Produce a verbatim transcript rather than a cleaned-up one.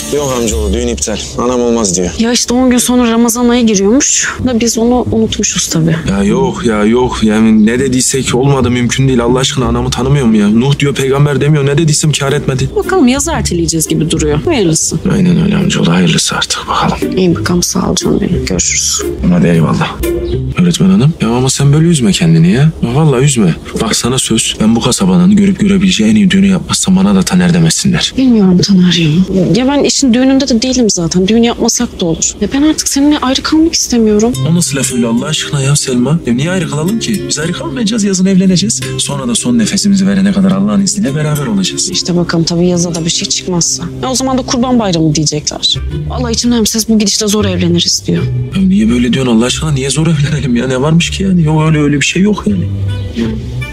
Yok amcaoğlu, düğün iptal. Anam olmaz diyor. Ya işte on gün sonra Ramazan ayı giriyormuş. Da biz onu unutmuşuz tabii. Ya yok ya yok. Yani ne dediysek olmadı, mümkün değil. Allah aşkına anamı tanımıyorum ya. Nuh diyor, peygamber demiyor. Ne dediysem kâr etmedi. Bakalım yazı erteleyeceğiz gibi duruyor. Hayırlısı. Aynen öyle amcaoğlu. Hayırlısı artık bakalım. İyi bakalım, sağ ol canım benim. Görüşürüz. Hadi eyvallah. Öğretmen hanım. Ya ama sen böyle üzme kendini ya. Ya vallahi üzme. Bak sana söz. Ben bu kasabanın görüp görebileceği en iyi düğünü yapmazsam bana da Taner demesinler. Bilmiyorum Taner ya. Ya ben işin düğününde de değilim zaten. Düğün yapmasak da olur. Ya ben artık seninle ayrı kalmak istemiyorum. O nasıl laf öyle Allah aşkına ya Selma? Ya niye ayrı kalalım ki? Biz ayrı kalmayacağız. Yazın evleneceğiz. Sonra da son nefesimizi verene kadar Allah'ın izniyle beraber olacağız. İşte bakalım tabii yaza da bir şey çıkmazsa. Ya o zaman da Kurban Bayramı diyecekler. Vallahi içimden ses bu gidişle zor evleniriz diyor. Ya niye böyle diyorsun Allah aşkına? Niye zor evlenelim ya? Ne varmış ki yani? Yok öyle öyle bir şey yok yani. Hı.